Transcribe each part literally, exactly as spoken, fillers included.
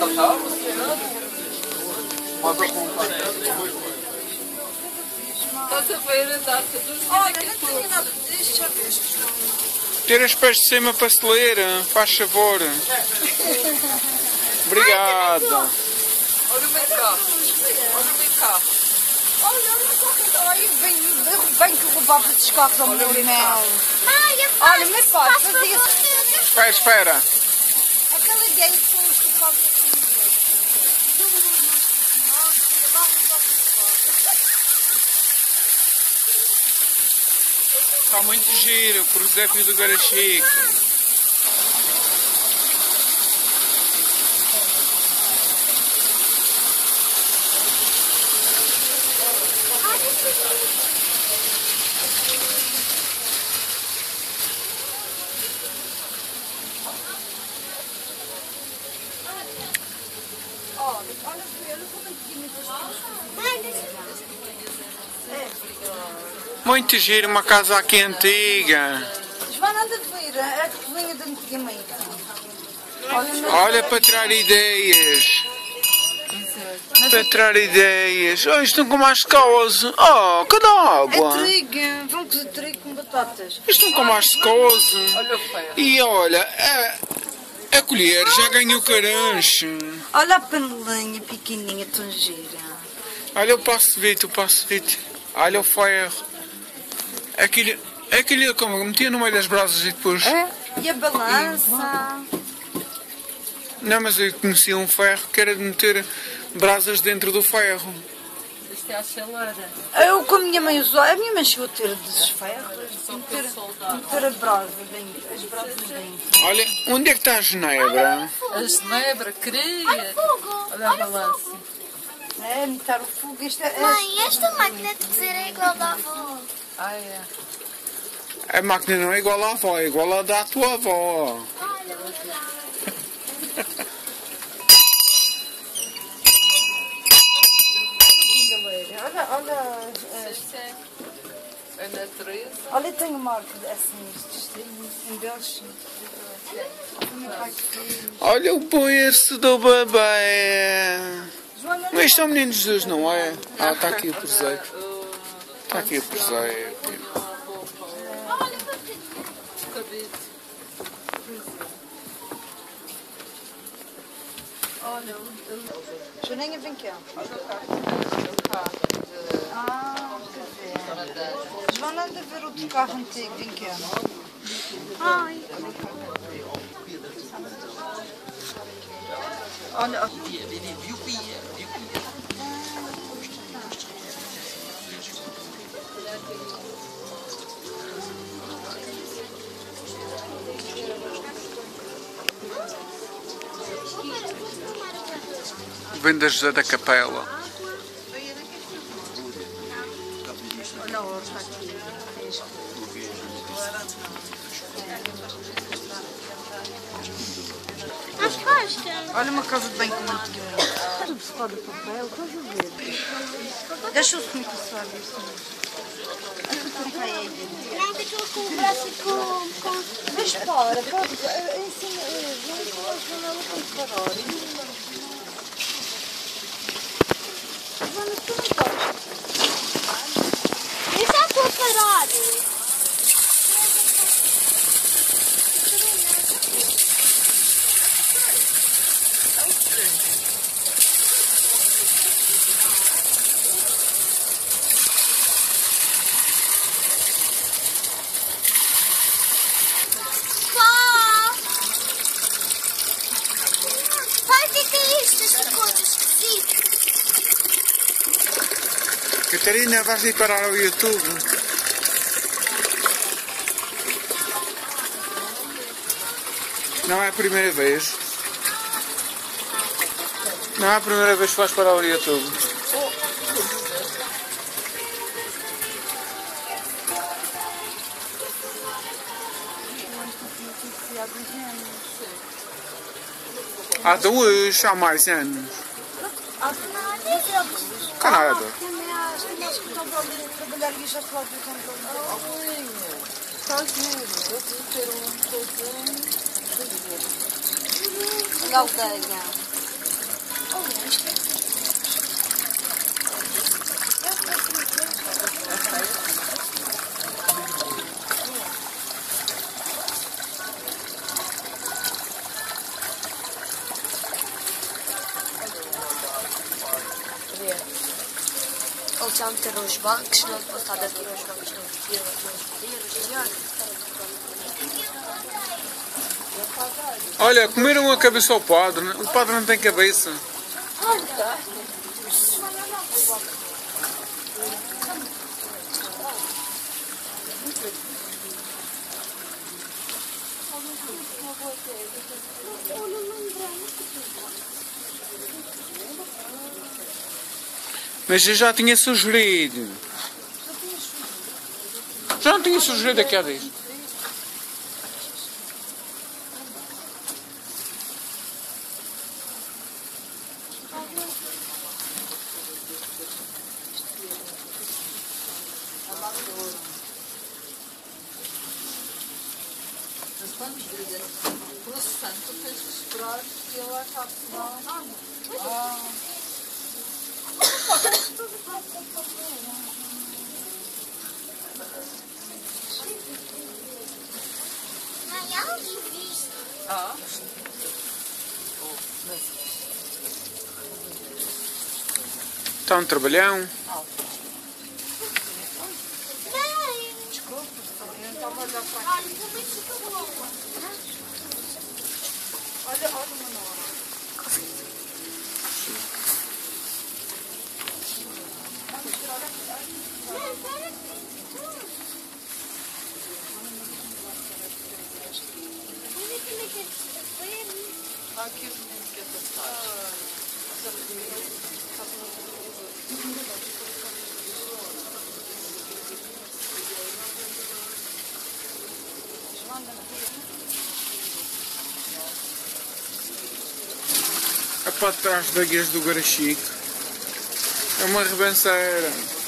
Estás a ver a data dos dias? Olha, não tenho nada disto, já vês. Tira os pés de cima para se ler, faz favor. Obrigada. Olha o meu carro. Olha o meu carro. Olha, olha o carro. Olha, vem, vem que roubava esses carros ao meu irmão. Olha, meu pai, fazia... Espera, espera. Aquela ideia que são os carros aqui no direito. Está muito giro, o presépio do Garachique. Muito giro, uma casa aqui antiga. Joana, anda a ver a cozinha de antigamente. Olha, Olha, para tirar ideias. Para tirar ideias. Oh, isto não com mais coisa. Oh, cadê a água? é trigo. Vão cozer trigo com batatas. Isto não com mais coisa. Olha o ferro. E olha, a, a colher já ganhou carancho. Olha a panelinha pequenininha, tão gira. Olha o passo vito, o passo vito. Olha o ferro. Aquilo, aquilo como metia no meio das brasas e depois... É? E a balança. Não, mas eu conhecia um ferro que era de meter brasas dentro do ferro. Isto é a chaleira. Eu com a minha mãe usou, a minha mãe chegou a ter desses ferros, meter, meter a brasa dentro, as brasas dentro. Olha, onde é que está a Genebra? A genebra, queria. Olha a balança. É, meter o fogo. Isto é, é, Mãe, esta máquina de cozer é igual da avó. Ah, é. A máquina não é igual à avó, é igual à da tua avó. Olha, vou lá. olha, olha, é, Isto é a natureza. olha, tem uma marca assim, isto em Belgium. Olha o berço do bebê. Joana, Mas isto é o menino Jesus, não é? Ah, está aqui o presépio. Está aqui o presépio. olha, Joaninha, vem cá. Olha o carro. O carro de... Ah, quer ver. Joana, anda a ver outro carro antigo, vem cá. Ai. Olha, Vem da José da Capela. olha a horta aqui. As costas. Olha uma casa de banho com antigamente. Tudo secado de papel, estás a ver? Deixa o senhor passar isso. Não, que aquilo com o braço e com... com... Mas para, pode, ensina, vamos para a janela para parar. Joana, tu não podes. Isso é para parar. Pai, o que é isto? Esta coisa esquisita. Catarina, vais ir parar ao YouTube. Não é a primeira vez. Não é a primeira vez que vais parar ao YouTube. Há dois, há mais anos. Canada. Trabalhar e já estou a ver como Estás vendo? Eu preciso ter um coisinho. na aldeia. Ou já meter os bancos, não passar daqui os bancos, não podia, não podia, Olha, comeram a cabeça ao padre. O padre não tem cabeça. Mas eu já tinha sugerido. Já não tinha sugerido aqui há dias. Mas quando diga processante, tu tens que esperar que ele acabe de dar nada. Ah. Ah. Está um trabalhão. Desculpa, eu estava a olhar para aqui. Olha, olha, Manora. Aqui os meninos que acertaram. É para trás da igreja do Garachique. É uma ribanceira.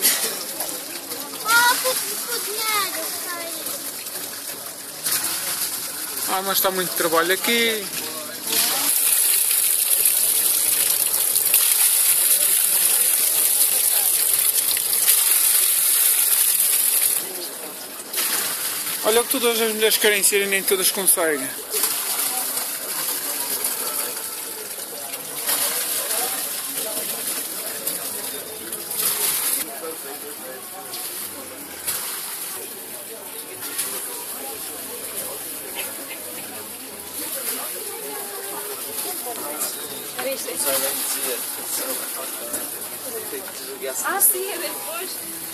Ah, ficou dinheiro, sai. Ah, mas está muito trabalho aqui. Olha o que todas as mulheres querem ser e nem todas conseguem. Ah, sim, é depois.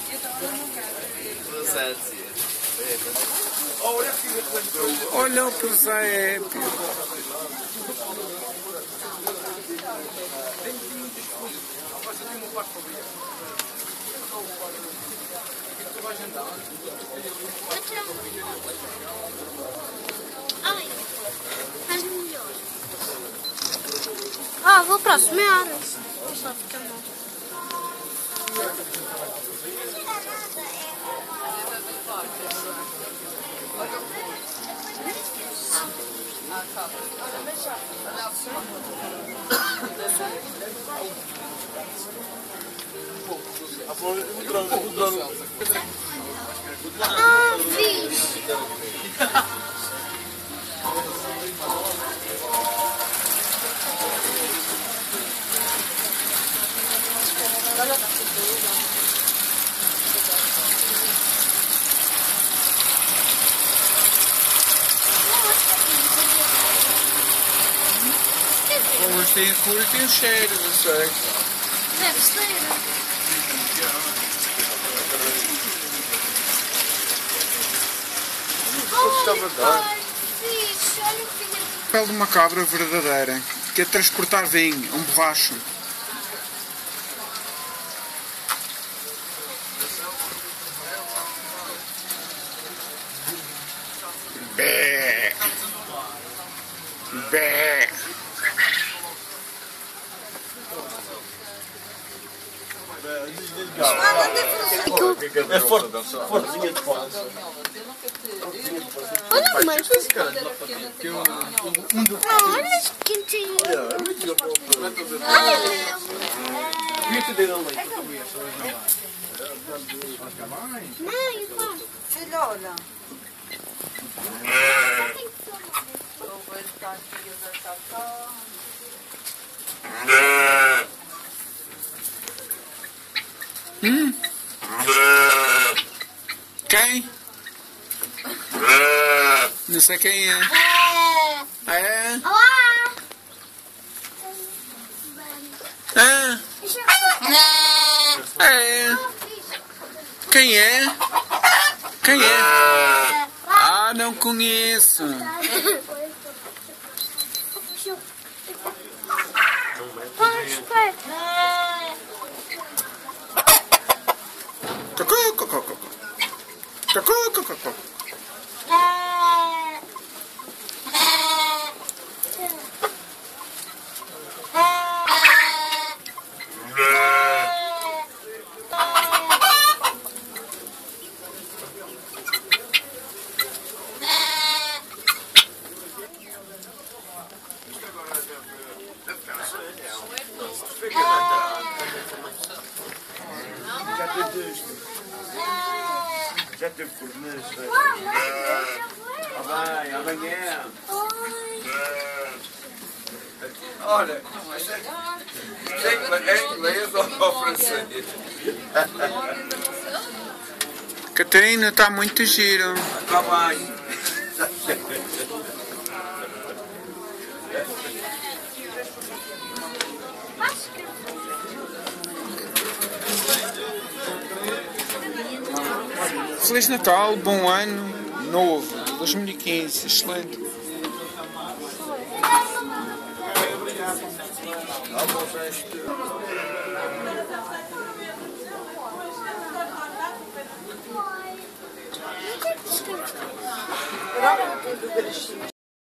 Olha o presépio. Ai, faz melhor. Ah, vou para a semear. Só fica mal. Ah, fiz. Mas tem a cor e tem o cheiro, não sei. Deve ser. Ai, fixe. Olha o filho. Pele de uma cabra verdadeira, que é transportar vinho, um borracho. Bé. Bé. É forte, fortezinha de fome. Olha, mas. Não, olha esse quentinho. Muito de leite. Filha, olha. Vou ver se está aqui o da Cacá. Hum? Quem? Não sei quem é. É? Ah. É. Quem é? Quem é? Ah, não conheço. Cocô, cocô, cocô. Cocô, cocô, cocô. Já teve Já teve fornecedor. Vai, amanhã. Olha, é inglês ou francês? Catarina, está muito giro. Está bem. Feliz Natal, bom ano novo, dois mil e quinze, excelente.